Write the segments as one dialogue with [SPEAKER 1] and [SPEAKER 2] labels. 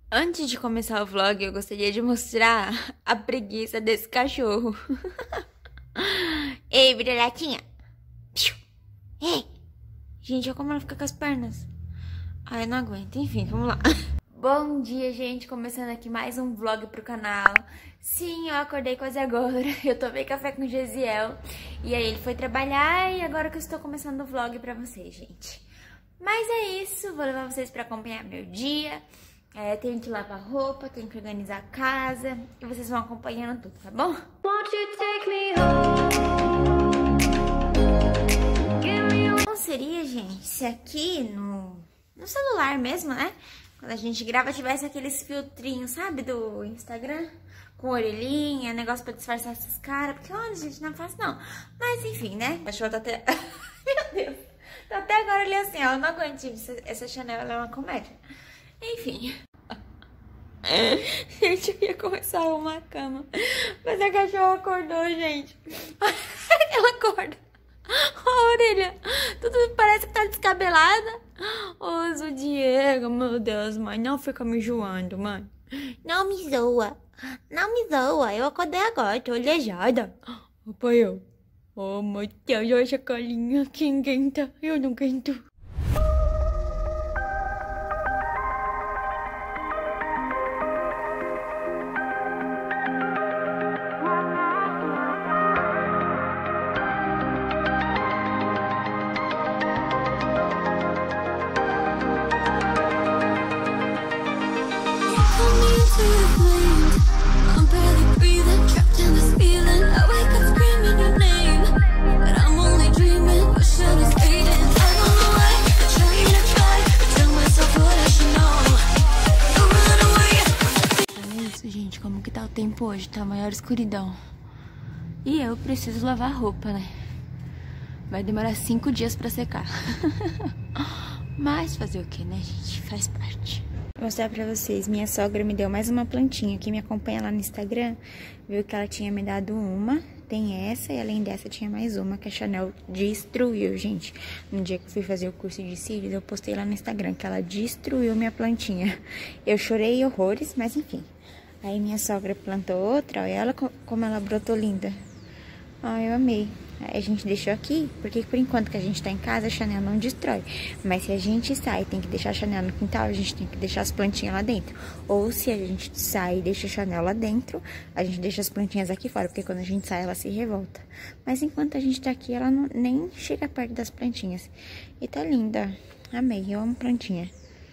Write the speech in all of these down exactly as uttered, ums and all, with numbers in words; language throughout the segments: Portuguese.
[SPEAKER 1] Antes de começar o vlog, eu gostaria de mostrar a preguiça desse cachorro. Ei, vira-latinha. Ei. Gente, olha como ela fica com as pernas. Ai, eu não aguento. Enfim, vamos lá. Bom dia, gente. Começando aqui mais um vlog pro canal. Sim, eu acordei quase agora. Eu tomei café com o Gesiel. E aí ele foi trabalhar e agora que eu estou começando o vlog pra vocês, gente. Mas é isso. Vou levar vocês pra acompanhar meu dia. É, tenho que lavar roupa, tenho que organizar a casa. E vocês vão acompanhando tudo, tá bom? Won't you take me home? Como seria, gente, se aqui no, no celular mesmo, né? Quando a gente grava, tivesse aqueles filtrinhos, sabe? Do Instagram. Com orelhinha, negócio pra disfarçar essas caras. Porque, olha, gente, não é fácil, não. Mas, enfim, né? O cachorro tá até... Meu Deus. Tá até agora ali assim, ó. Eu não aguento. Essa, essa Chanel, ela é uma comédia. Enfim. Gente, eu ia começar a arrumar a cama. Mas a cachorra acordou, gente. Ela acorda. A orelha. Tudo parece que tá descabelada. Ô, Zô Diego, meu Deus, mãe. Não fica me zoando, mãe. Não me zoa. Não me zoa. Eu acordei agora, tô aleijada. Opa, eu. Oh, meu Deus, olha essa carinha. Quem quenta? Eu não quento. Gente, como que tá o tempo hoje? Tá a maior escuridão. E eu preciso lavar roupa, né? Vai demorar cinco dias pra secar. Mas fazer o que, né, gente? Faz parte. Vou mostrar pra vocês. Minha sogra me deu mais uma plantinha. Quem me acompanha lá no Instagram viu que ela tinha me dado uma. Tem essa e além dessa tinha mais uma que a Chanel destruiu, gente. No dia que eu fui fazer o curso de cílios, eu postei lá no Instagram que ela destruiu minha plantinha. Eu chorei horrores, mas enfim. Aí minha sogra plantou outra, olha ela como ela brotou linda. Ai, eu amei. Aí a gente deixou aqui, porque por enquanto que a gente tá em casa, a Chanel não destrói. Mas se a gente sai, tem que deixar a Chanel no quintal, a gente tem que deixar as plantinhas lá dentro. Ou se a gente sai e deixa a Chanel lá dentro, a gente deixa as plantinhas aqui fora, porque quando a gente sai, ela se revolta. Mas enquanto a gente tá aqui, ela não, nem chega perto das plantinhas. E tá linda. Amei, eu amo plantinha.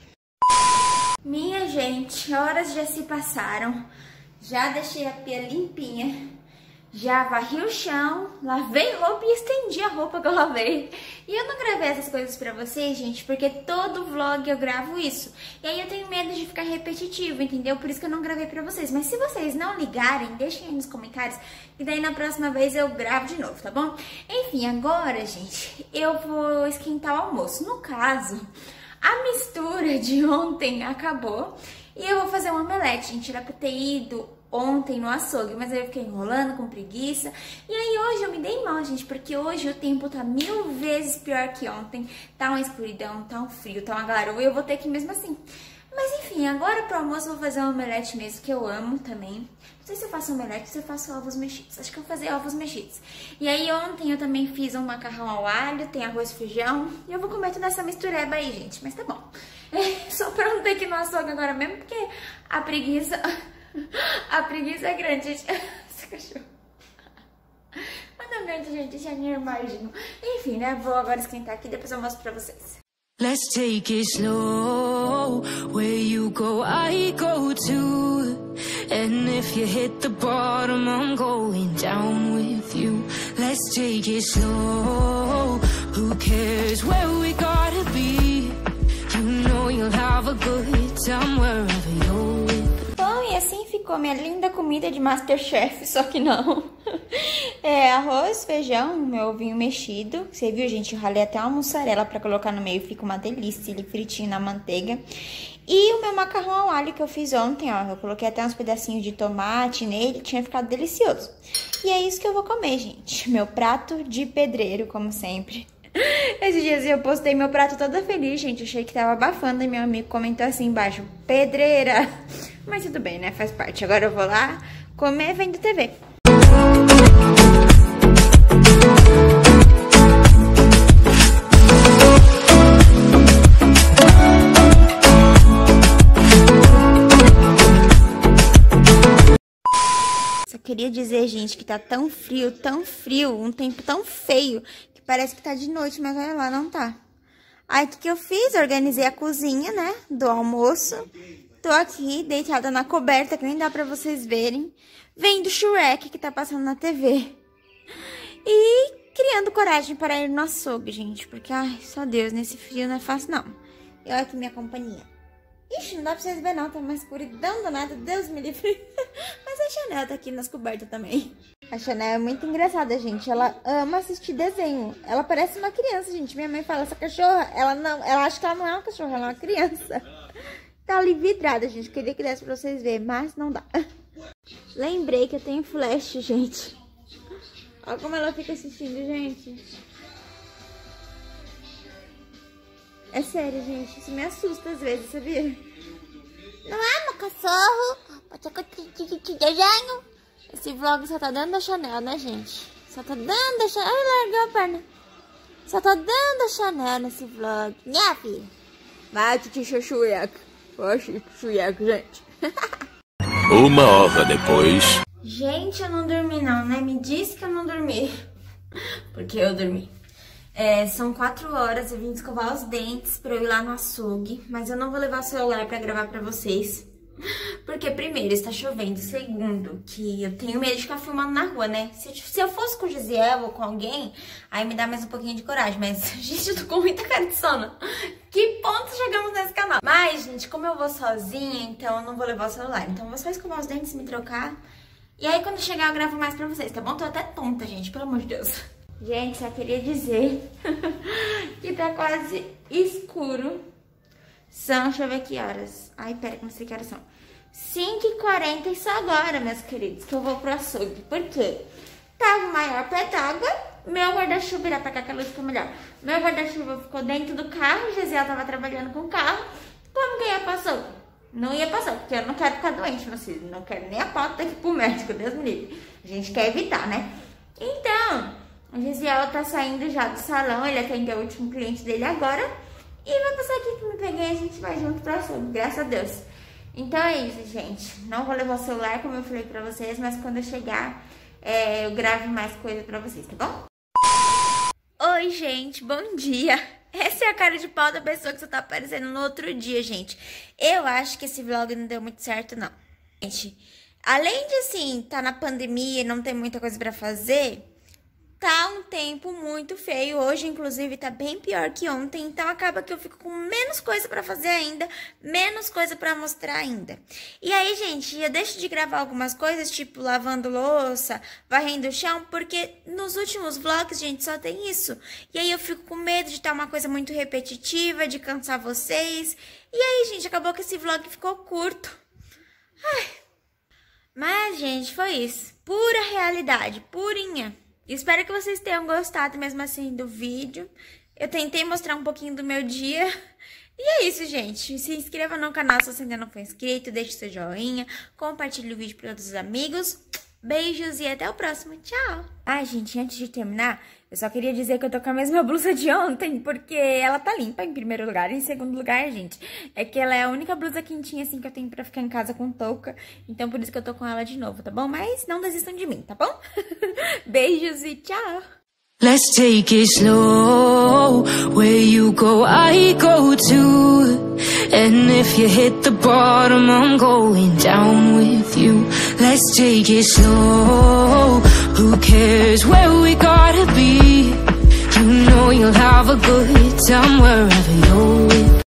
[SPEAKER 1] Minha gente, horas já se passaram. Já deixei a pia limpinha. Já varri o chão, lavei roupa e estendi a roupa que eu lavei. E eu não gravei essas coisas pra vocês, gente, porque todo vlog eu gravo isso. E aí eu tenho medo de ficar repetitivo, entendeu? Por isso que eu não gravei pra vocês. Mas se vocês não ligarem, deixem aí nos comentários. E daí na próxima vez eu gravo de novo, tá bom? Enfim, agora, gente, eu vou esquentar o almoço. No caso, a mistura de ontem acabou. E eu vou fazer um omelete, gente. Era pra ter ido ontem no açougue, mas aí eu fiquei enrolando com preguiça. E aí hoje eu me dei mal, gente, porque hoje o tempo tá mil vezes pior que ontem. Tá uma escuridão, tá um frio, tá uma garoa e eu vou ter que ir mesmo assim. Mas enfim, agora pro almoço eu vou fazer um omelete mesmo, que eu amo também. Não sei se eu faço omelete ou se eu faço ovos mexidos. Acho que eu vou fazer ovos mexidos. E aí ontem eu também fiz um macarrão ao alho, tem arroz e feijão. E eu vou comer toda essa mistureba aí, gente. Mas tá bom. É, só pra não ter que ir no açougue agora mesmo, porque a preguiça... A preguiça é grande, gente. Esse cachorro. Mas não aguento, gente. Já nem imagino. Enfim, né? Vou agora esquentar aqui e depois eu mostro pra vocês.
[SPEAKER 2] Let's take it slow. Where you go, I go too. And if you hit the bottom, I'm going down with you. Let's take it slow. Who cares where we gotta be? You know you'll have a good time wherever you're with.
[SPEAKER 1] Bom, e assim ficou minha linda comida de Masterchef, só que não. É arroz, feijão, meu ovinho mexido. Você viu, gente? Eu ralei até uma mussarela pra colocar no meio, fica uma delícia, ele fritinho na manteiga. E o meu macarrão ao alho que eu fiz ontem, ó. Eu coloquei até uns pedacinhos de tomate nele, tinha ficado delicioso. E é isso que eu vou comer, gente. Meu prato de pedreiro, como sempre. Esses dias eu postei meu prato toda feliz, gente. Achei que tava abafando e meu amigo comentou assim embaixo: pedreira. Mas tudo bem, né? Faz parte. Agora eu vou lá comer vendo T V. Só queria dizer, gente, que tá tão frio, tão frio, um tempo tão feio, que parece que tá de noite, mas olha lá, não tá. Aí, o que que eu fiz? Organizei a cozinha, né, do almoço. Tô aqui, deitada na coberta, que nem dá pra vocês verem, vendo Shrek, que tá passando na T V. E criando coragem para ir no açougue, gente, porque, ai, só Deus, nesse frio não é fácil, não. E olha aqui minha companhia. Ixi, não dá pra vocês verem não, tá uma escuridão danada, Deus me livre. Mas a Chanel tá aqui nas cobertas também. A Chanel é muito engraçada, gente. Ela ama assistir desenho. Ela parece uma criança, gente. Minha mãe fala, essa cachorra, ela não, ela acha que ela não é uma cachorra, ela é uma criança. Tá ali vidrada, gente. Queria que desse pra vocês verem, mas não dá. Lembrei que eu tenho flash, gente. Olha como ela fica assistindo, gente. É sério, gente, isso me assusta às vezes, sabia? Não é, meu cachorro? Pode ser que eu te desenho. Esse vlog só tá dando da Chanel, né, gente? Só tá dando da Chanel. Ai, largou a perna. Só tá dando da Chanel nesse vlog. Né, filha? Vai, titi Shrek. Oxe, Shrek, gente.
[SPEAKER 3] Uma hora depois.
[SPEAKER 1] Gente, eu não dormi não, né? Me disse que eu não dormi. Porque eu dormi. É, são quatro horas, eu vim escovar os dentes pra eu ir lá no açougue, mas eu não vou levar o celular pra gravar pra vocês. Porque, primeiro, está chovendo. Segundo, que eu tenho medo de ficar filmando na rua, né? Se, se eu fosse com o Gisele ou com alguém, aí me dá mais um pouquinho de coragem. Mas, gente, eu tô com muita cara de sono. Que ponto chegamos nesse canal? Mas, gente, como eu vou sozinha, então eu não vou levar o celular. Então eu vou só escovar os dentes, me trocar. E aí, quando chegar, eu gravo mais pra vocês, tá bom? Tô até tonta, gente, pelo amor de Deus. Gente, só queria dizer que tá quase escuro. São, deixa eu ver que horas. Ai, pera, que não sei que horas são. cinco e quarenta e só agora, meus queridos, que eu vou pro açougue. Por quê? Tava o maior pé d'água. Meu guarda-chuva, irá pra cá que a luz ficou melhor. Meu guarda-chuva ficou dentro do carro. O Gisele tava trabalhando com o carro. Como que ia pro açougue? Não ia passar, porque eu não quero ficar doente, meu filho. Não quero nem a pauta daqui pro médico, Deus me livre. A gente quer evitar, né? Então, o Gisele tá saindo já do salão. Ele atendeu o último cliente dele agora. E vai passar aqui pra me pegar e a gente vai junto pro açougue, graças a Deus. Então é isso, gente. Não vou levar o celular, como eu falei pra vocês, mas quando eu chegar, é, eu gravo mais coisa pra vocês, tá bom? Oi, gente, bom dia. Essa é a cara de pau da pessoa que só tá aparecendo no outro dia, gente. Eu acho que esse vlog não deu muito certo, não. Gente, além de, assim, tá na pandemia e não ter muita coisa pra fazer, tá um tempo muito feio. Hoje, inclusive, tá bem pior que ontem. Então, acaba que eu fico com menos coisa pra fazer ainda. Menos coisa pra mostrar ainda. E aí, gente, eu deixo de gravar algumas coisas, tipo lavando louça, varrendo o chão. Porque nos últimos vlogs, gente, só tem isso. E aí, eu fico com medo de estar uma coisa muito repetitiva, de cansar vocês. E aí, gente, acabou que esse vlog ficou curto. Ai. Mas, gente, foi isso. Pura realidade, purinha. Espero que vocês tenham gostado mesmo assim do vídeo. Eu tentei mostrar um pouquinho do meu dia. E é isso, gente. Se inscreva no canal se você ainda não for inscrito. Deixe seu joinha. Compartilhe o vídeo para outros amigos. Beijos e até o próximo. Tchau! Ai, gente, antes de terminar, eu só queria dizer que eu tô com a mesma blusa de ontem, porque ela tá limpa em primeiro lugar. Em segundo lugar, gente, é que ela é a única blusa quentinha assim que eu tenho pra ficar em casa com touca. Então por isso que eu tô com ela de novo, tá bom? Mas não desistam de mim, tá bom? Beijos e tchau!
[SPEAKER 2] Let's take it slow. Where you go, I go too. And if you hit the bottom, I'm going down with you. Let's take it slow. Who cares where we gotta be? You know you'll have a good time wherever you're with.